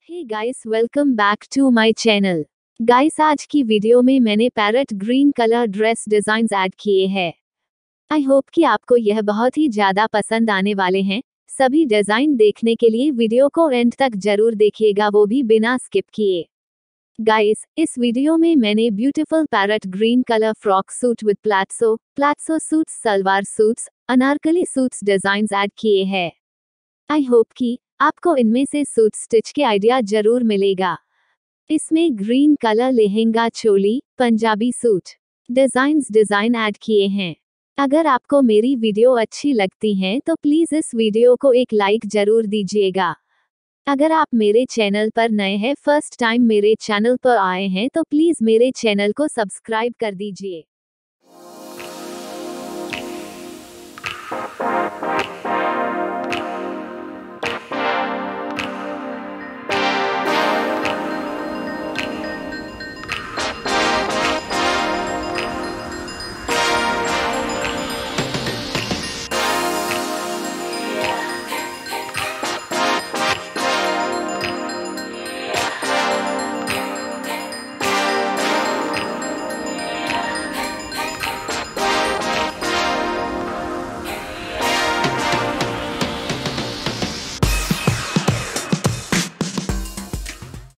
Hey guys, welcome back to my channel. Guys, आज की video में मैंने parrot green colour dress designs add किए हैं। आई होप कि आपको यह बहुत ही ज्यादा पसंद आने वाले हैं। सभी डिजाइन देखने के लिए वीडियो को एंड तक जरूर देखिएगा, वो भी बिना स्किप किए। गाइस, इस वीडियो में मैंने beautiful parrot green colour frock suit with palazzo suits, salwar suits, Anarkali suits designs add किए हैं। आई होप कि आपको इनमें से सूट स्टिच के आइडिया जरूर मिलेगा। इसमें green colour lehenga, choli, Punjabi suit design add किए हैं। अगर आपको मेरी वीडियो अच्छी लगती है तो प्लीज इस वीडियो को एक लाइक जरूर दीजिएगा। अगर आप मेरे चैनल पर नए हैं, फर्स्ट टाइम मेरे चैनल पर आए हैं, तो प्लीज मेरे चैनल को सब्सक्राइब कर दीजिए।